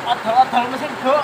Odol-odol mesin gok.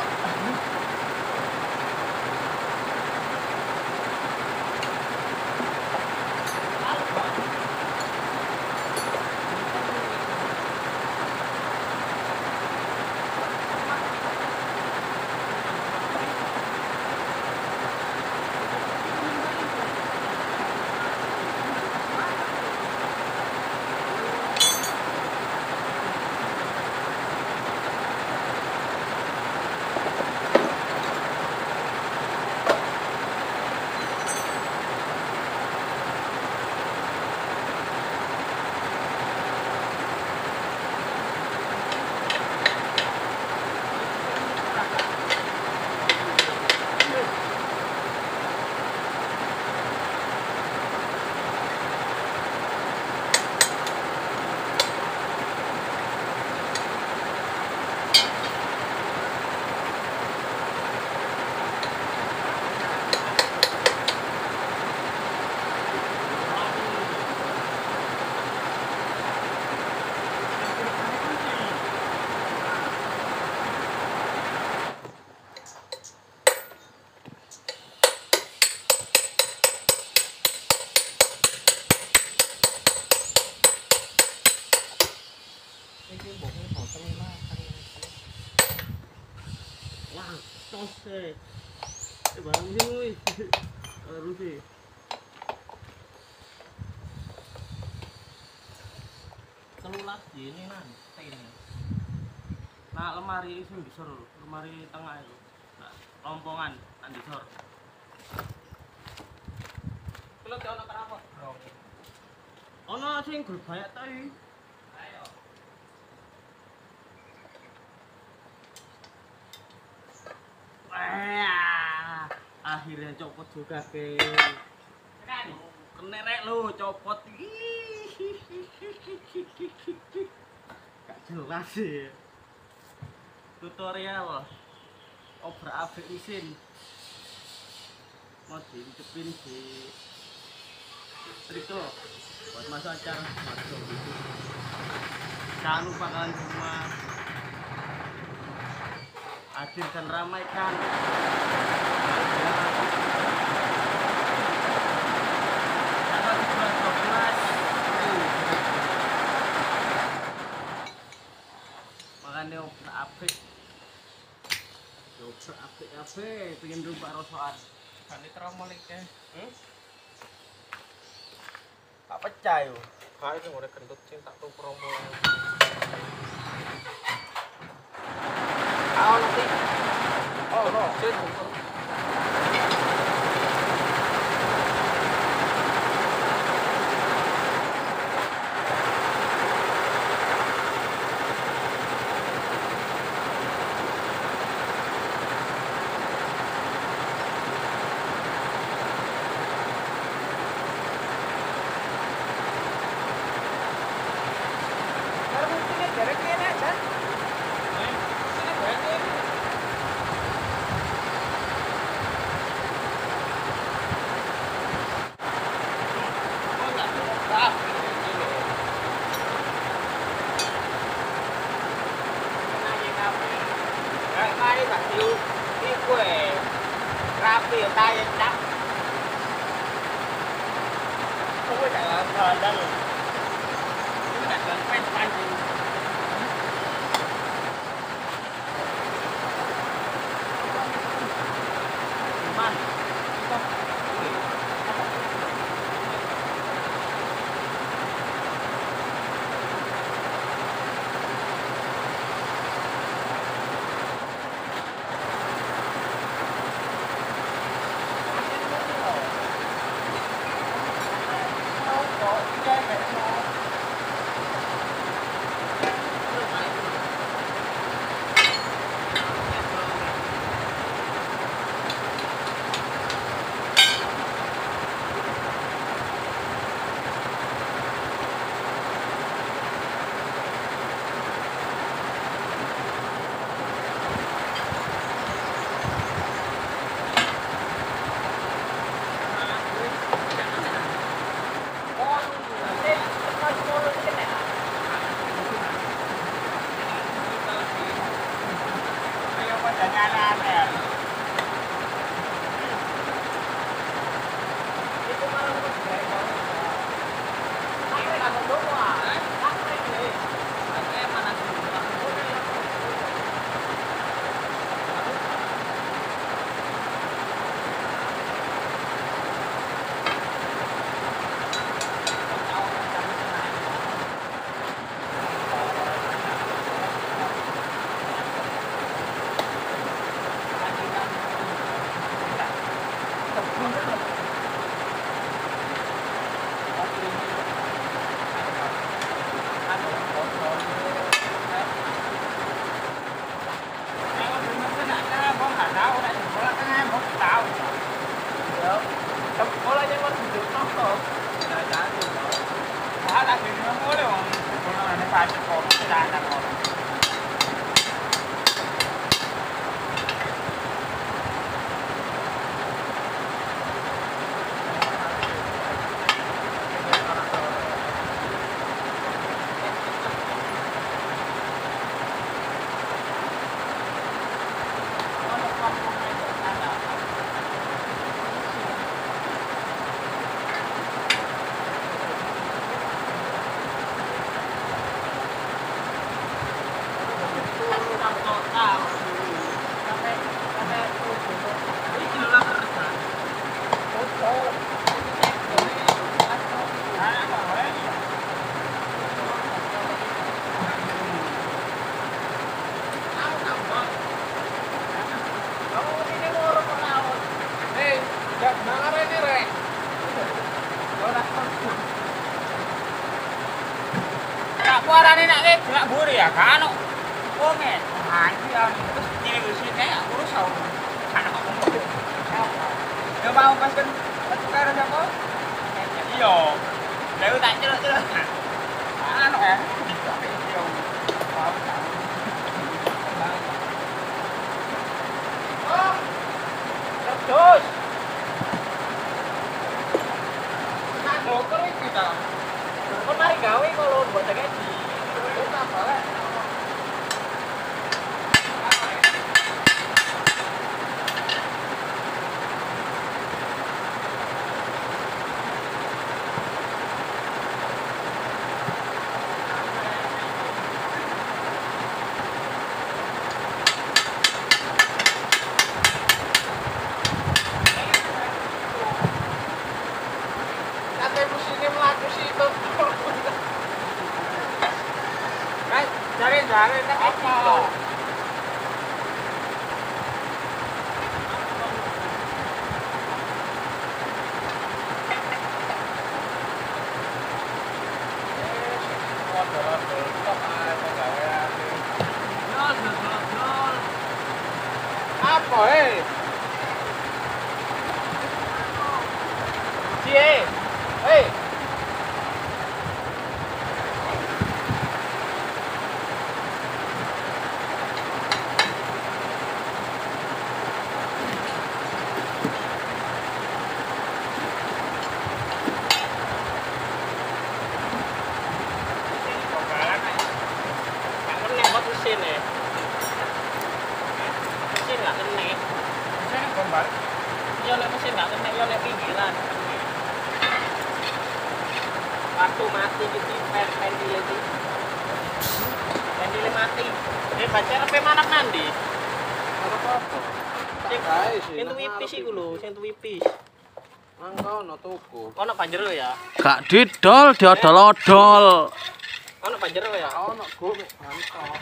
Barang ini harus sih. Telulas ini nanti ini. Nah lemari itu disor, lemari tengah itu. Nah, rompongan disor. Kalau kau nak apa? Ono sing grup banyak tadi. Ayo. Akhirnya copot juga ke. Kena rek lu copot. Gak jelas sih. Tutorial obrak-abrik mesin. Mau diintipin di triko buat masuk acara masuk gitu. Jangan lupa kalian semua hadir dan ramaikan tanggal 11/12 makanya obrak-abrik pengen rubah rosokan kan diteromolik ya tak pecah yuk kaya itu udah kentut sing tak tuh promo nanti no Derek-derek. tak dene ngene wong. Ono ana pacet kok tidak ada kok. Warane nek gelak mburi ya kan ono wonge anji terus nyewisi kayak urus tau kan kok ngomong yo mau pas kan karo sapa iya lha tak celuk-celuk anu ya yo mau oh terus nak motor iki ta kok mari gawe kalau buat gaji apa lah Cari apa? Apa Cie, mesin ya. Mesin nggak kena. Mesin gambar. Iya lek mesin nggak kena, ya lek pinggiran. Waktu mati gitu pendil itu. Pendil mati. Baca apa mana mandi? Apa-apa. Sing wipis iku lho, sing wipis. Mangko ono tuku. Ono panjero ya? Gak didol, diodol-odol. Ono panjero ya? Ono go mantap.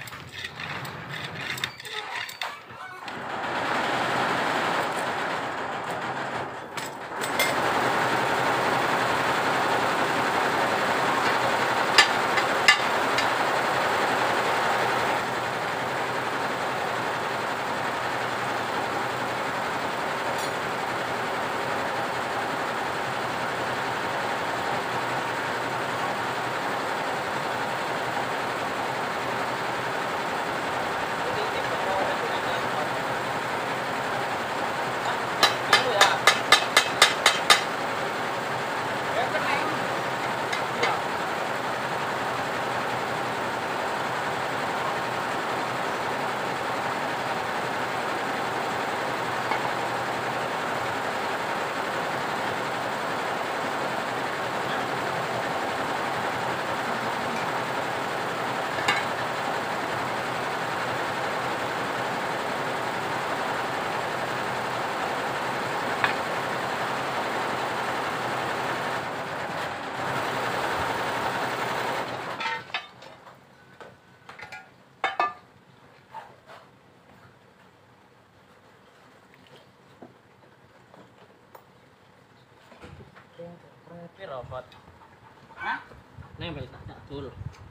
Robot. Hah? Nembel tak dul.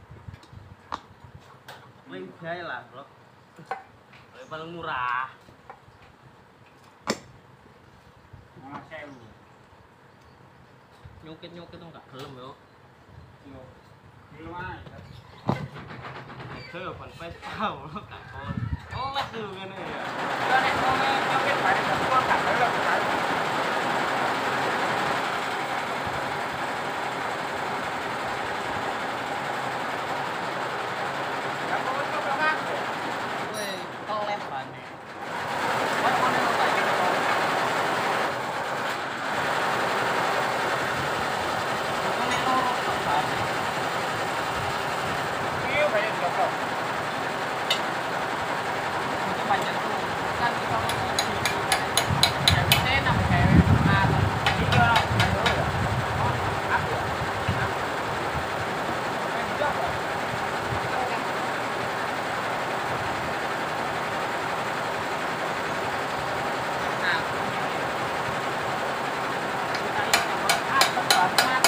Main gaya lah, Bro. Paling murah. Nyukit-nyukit tuh enggak gelem yo. Yo. Saya ban pesta lho, gak kon. Les yo ngene ya. Yo nek wong nyopir bareng sepur gak belok. Kamu wis coba nganggo. Kowe teles bane. Kok ngono kok iki kok. Ngene loro kok bane. Iya banyak jopo. Itu banyak tuh. Kan kita ngomong gitu. Ya bisa nambah cewek atau iya ayo ya. Oh, aku. Main jopo. Nah, kita ini nomor atas banget.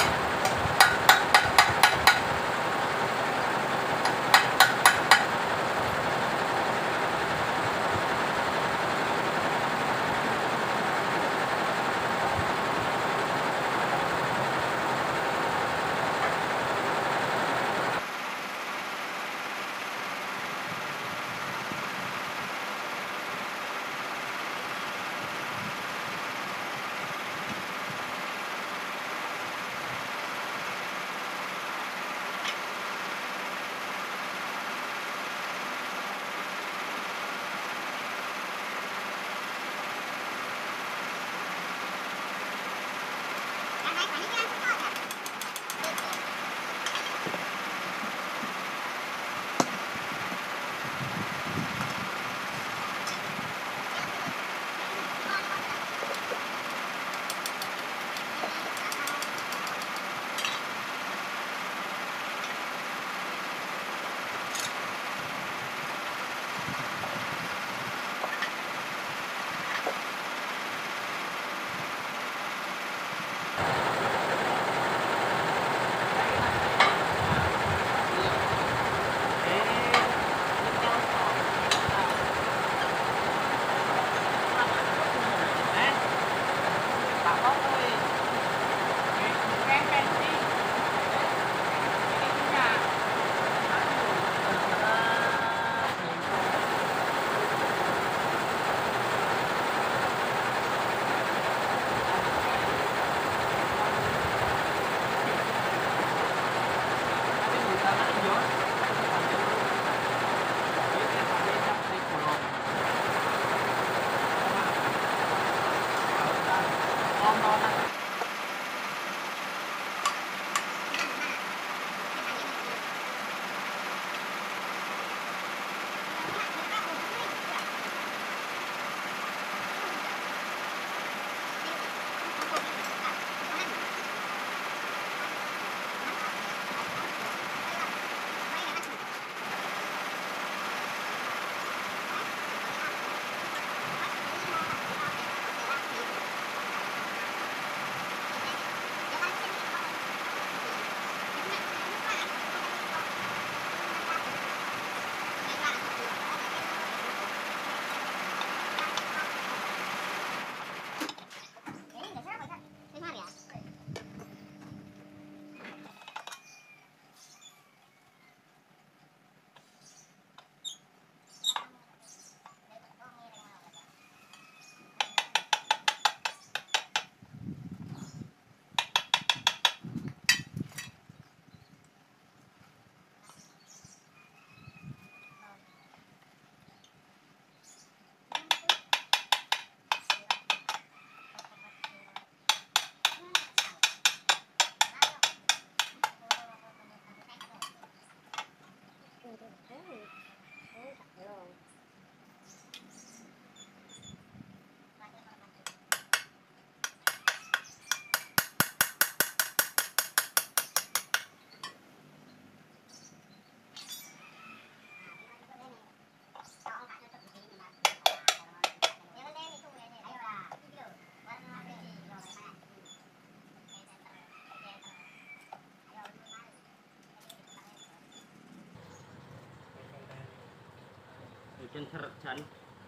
Jan serjan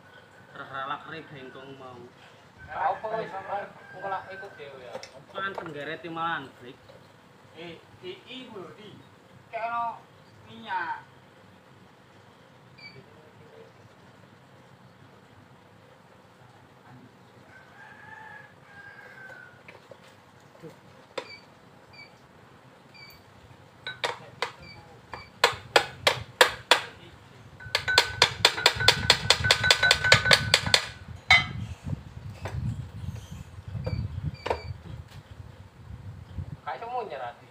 ralak bengkong mau. Apa wis kok lak ikut dhewe ya. Kan tenggeret malan break. Iki lho di. kayak ono minyak. Kayak semuanya Rati.